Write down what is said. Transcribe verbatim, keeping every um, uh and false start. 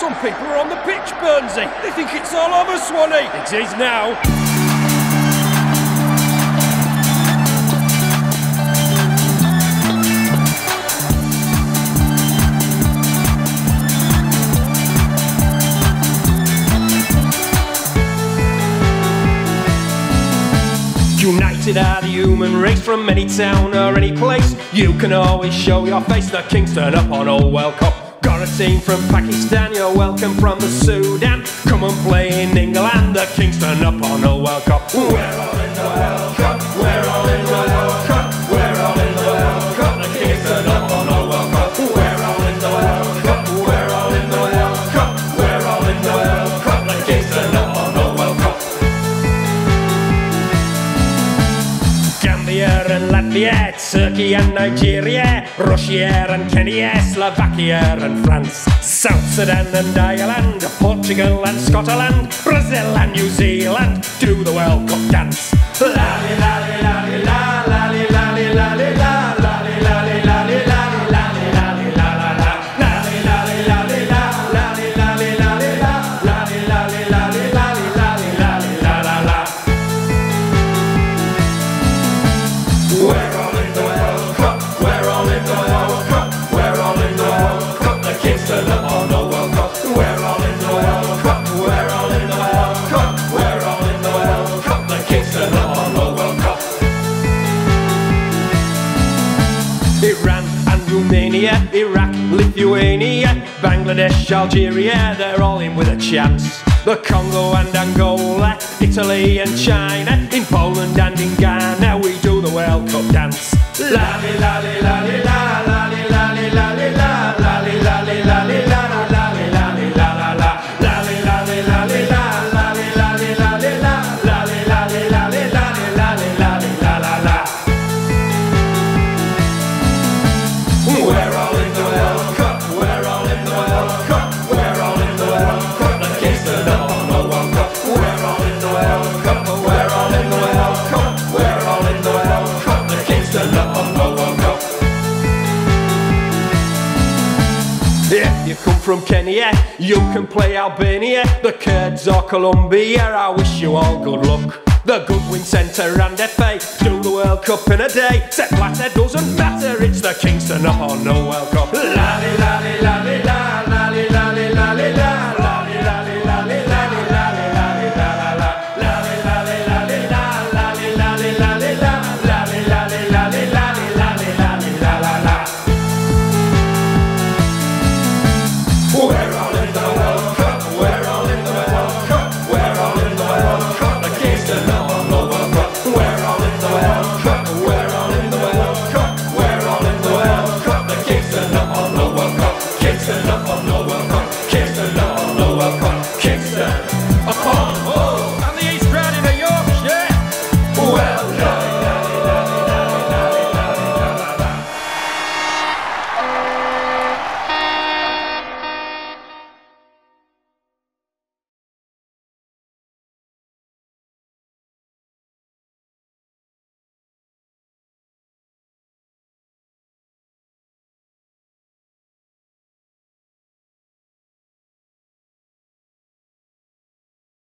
Some people are on the pitch, Burnsy. They think it's all over, Swanee. It is now. United are the human race from any town or any place. You can always show your face. The Kings turn up on Old World Cup. Got a team from Pakistan, you're welcome from the Sudan. Come and play in England. The Kings turn up on Old World Cup. We're all in the World Cup. We're all in the World Cup. We're all in the World Cup. The Kings turn up on Old World Cup. We're all in the World Cup. We're all in the World Cup. We're all in the World Cup. The Kings turn up on Old World Cup. Gambia and Latvia, Turkey and Nigeria, Russia and Kenya, Slovakia and France, South Sudan and Ireland, Portugal and Scotland, Brazil and New Zealand do the World Cup dance. La li la li la li la la li la li la li la la li la li la li la li la li la li la la la la li la li la li la la li la li la li la la li la li la li la li la li la li la la la. We're all in the World Cup. We're all in the World Cup. We're all in the World Cup. The Kings turn up on the World Cup. We're all in the World Cup. We're all in the World Cup. We're all in the World Cup. The Kings turn up on the World Cup. Iran and Romania, Iraq, Lithuania, Bangladesh, Algeria, they're all in with a chance. The Congo and Angola, Italy and China, in Poland and in Ghana we do the World Cup dance. La li la li la li la la li la li la li la la li la li la li la la li la li la la la la li la li la li la la li la li la li la la li la li la li la li la li la li la la la. We're all in the World Cup. We're all in the World Cup. We're all in the World Cup. The Kings turn up on the World Cup. We're all in the World Cup. We're all in the World Cup. We're all in the World Cup. The Kings turn up on the World Cup. If you come from Kenya, you can play Albania, the Kurds or Colombia. I wish you all good luck. The Goodwin Centre and F A do the World Cup in a day. Set Blatter doesn't matter, it's the Kings turn up on no World Cup. La li la li la li la la li la li la li la la li la li la li la li la li la li la la la la li la li la li la la li la li la li la la li la li la li la li la li la li la la la. We're all in the World Cup. We're all in the World Cup. We're all in the World Cup. The Kings turn up on the World Cup. We're all in the World Cup. We're